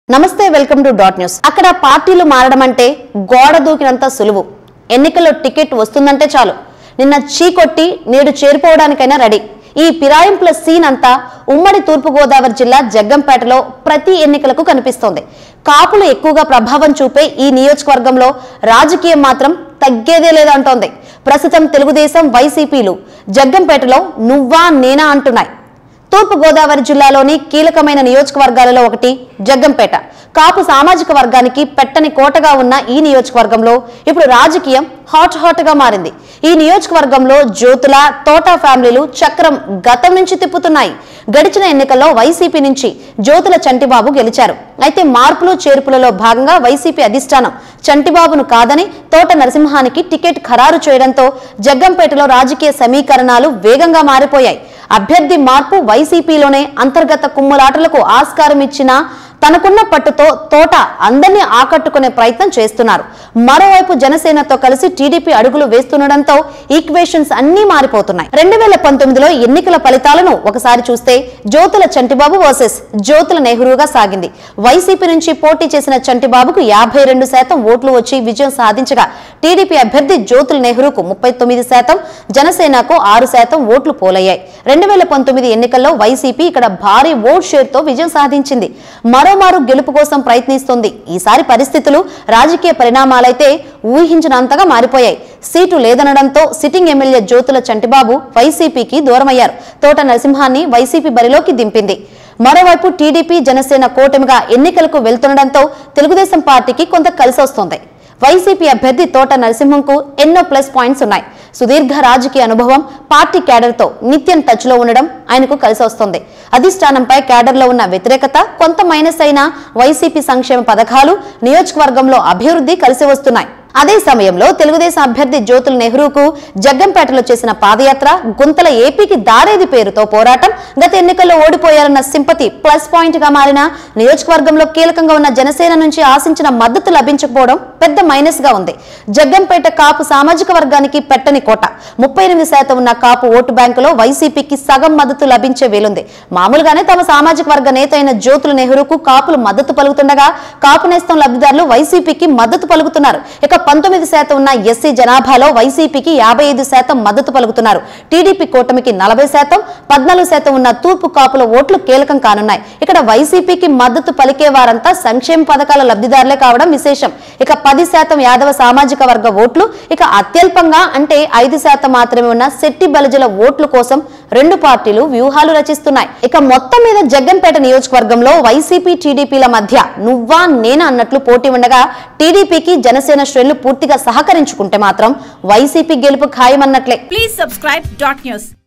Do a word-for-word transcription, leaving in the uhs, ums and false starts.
నమస్తే welcome to dot news. అక్కడ పార్టీలు మారడం అంటే గోడ దూకినంత సులువు. ఎన్నికల్లో టికెట్ వస్తుందంటే చాలు నిన్న చీకొట్టి నేడు చేరిపోవడానికైనా రెడీ. ఈ పిరాయింపుల సీన్ అంతా ఉమ్మడి తూర్పుగోదావరి జిల్లా జగ్గంపేటలో ప్రతి ఎన్నికలకు కనిపిస్తోంది. కాపులు ఎక్కువగా ప్రభావం చూపే ఈ నియోజకవర్గంలో రాజకీయం మాత్రం తగ్గేదే లేదంటోంది. ప్రస్తుతం తెలుగుదేశం వైసీపీలు జగ్గంపేటలో నువ్వా నేనా అంటున్నాయి. తూర్పు గోదావరి జిల్లాలోని కీలకమైన నియోజకవర్గాలలో ఒకటి జగ్గంపేట. కాపు సామాజిక వర్గానికి పెట్టని కోటగా ఉన్న ఈ నియోజకవర్గంలో ఇప్పుడు రాజకీయం హాట్ హాట్ గా మారింది. ఈ నియోజకవర్గంలో జ్యోతుల తోటా ఫ్యామిలీలు చక్రం గతం నుంచి తిప్పుతున్నాయి. గడిచిన ఎన్నికల్లో వైసీపీ నుంచి జ్యోతుల చంటిబాబు గెలిచారు. అయితే మార్పులు చేర్పులలో భాగంగా వైసీపీ అధిష్టానం చంటిబాబును కాదని తోట నరసింహానికి టికెట్ ఖరారు చేయడంతో జగ్గంపేటలో రాజకీయ సమీకరణాలు వేగంగా మారిపోయాయి. అభ్యర్థి మార్పు వైసీపీలోనే అంతర్గత కుమ్ములాటలకు ఆస్కారం ఇచ్చినా తనకున్న పట్టుతో తోట అందరినీ ఆకట్టుకునే ప్రయత్నం చేస్తున్నారు. మరోవైపు జనసేనతో కలిసి టీడీపీ అడుగులు వేస్తుండటంతో ఈక్వేషన్స్ అన్నీ మారిపోతున్నాయి. రెండు వేల పంతొమ్మిదిలో ఎన్నికల ఫలితాలను ఒకసారి చూస్తే జ్యోతుల చంటిబాబు వర్సెస్ జ్యోతుల నెహ్రూగా సాగింది. వైసీపీ నుంచి పోటీ చేసిన చంటిబాబుకు యాభై రెండు శాతం ఓట్లు వచ్చి విజయం సాధించగా టీడీపీ అభ్యర్థి జ్యోతుల నెహ్రూకు ముప్పై తొమ్మిది శాతం, జనసేనకు ఆరు శాతం ఓట్లు పోలయ్యాయి. రెండు వేల పంతొమ్మిది ఎన్నికల్లో వైసీపీ ఇక్కడ భారీ ఓట్ షేర్ తో విజయం సాధించింది. మరోమారు గెలుపు కోసం ప్రయత్నిస్తోంది. ఈసారి పరిస్థితులు రాజకీయ పరిణామాలైతే ఊహించినంతగా మారిపోయాయి. సీటు లేదనడంతో సిట్టింగ్ ఎమ్మెల్యే జ్యోతుల చంటిబాబు వైసీపీకి దూరమయ్యారు. తోట నరసింహాన్ని వైసీపీ బరిలోకి దింపింది. మరోవైపు టీడీపీ జనసేన కూటమిగా ఎన్నికలకు వెళ్తుండటంతో తెలుగుదేశం పార్టీకి కొంత కలిసి వస్తోంది. వైసీపీ అభ్యర్థి తోట నరసింహంకు ఎన్నో ప్లస్ పాయింట్స్ ఉన్నాయి. సుదీర్ఘ రాజకీయ అనుభవం, పార్టీ క్యాడర్ తో నిత్యం టచ్ లో ఉండడం ఆయనకు కలిసి వస్తుంది. అధిష్టానంపై క్యాడర్ లో ఉన్న వ్యతిరేకత కొంత మైనస్ అయినా వైసీపీ సంక్షేమ పథకాలు, నియోజకవర్గంలో అభివృద్ధి కలిసి వస్తున్నాయి. అదే సమయంలో తెలుగుదేశం అభ్యర్థి జ్యోతుల నెహ్రూకు జగ్గంపేటలో చేసిన పాదయాత్ర, గుంతల ఏపీకి దారేది పేరుతో పోరాటం, గత ఎన్నికల్లో ఓడిపోయారన్న సింపతి ప్లస్ పాయింట్ గా మారిన నియోజకవర్గంలో కీలకంగా ఉన్న జనసేన నుంచి ఆశించిన మద్దతు లభించకపోవడం పెద్ద మైనస్ గా ఉంది. జగ్గంపేట కాపు సామాజిక వర్గానికి పెట్టని కోట. ముప్పై ఎనిమిది శాతం ఉన్న కాపు ఓటు బ్యాంకులో వైసీపీకి సగం మద్దతు లభించే వీలుంది. మామూలుగానే తమ సామాజిక వర్గ నేత అయిన జ్యోతుల నెహ్రూకు కాపులు మద్దతు పలుకుతుండగా కాపు నేస్తం లబ్ధిదారులు వైసీపీకి మద్దతు పలుకుతున్నారు. ఇక పంతొమ్మిది శాతం ఉన్న ఎస్సీ జనాభాలో వైసీపీకి యాభై ఐదు శాతం మద్దతు పలుకుతున్నారు. టీడీపీ కూటమికి నలభై శాతం, పద్నాలుగు శాతం ఉన్న తూర్పు కాపుల ఓట్లు కీలకం కానున్నాయి. ఇక్కడ వైసీపీకి మద్దతు పలికే వారంతా సంక్షేమ పథకాల లబ్ధిదారులే కావడం విశేషం. ఇక పది శాతం యాదవ సామాజిక వర్గ ఓట్లు, ఇక అత్యల్పంగా అంటే ఐదు శాతం మాత్రమే ఉన్న శెట్టి బలిజల ఓట్ల కోసం రెండు పార్టీలు వ్యూహాలు రచిస్తున్నాయి. ఇక మొత్తం మీద జగ్గంపేట నియోజకవర్గంలో వైసీపీ టీడీపీల మధ్య నువ్వా నేనా అన్నట్లు పోటీ ఉండగా టీడీపీకి జనసేన శ్రేణులు పూర్తిగా సహకరించుకుంటే మాత్రం వైసీపీ గెలుపు ఖాయమన్నట్లే. Please subscribe dot news.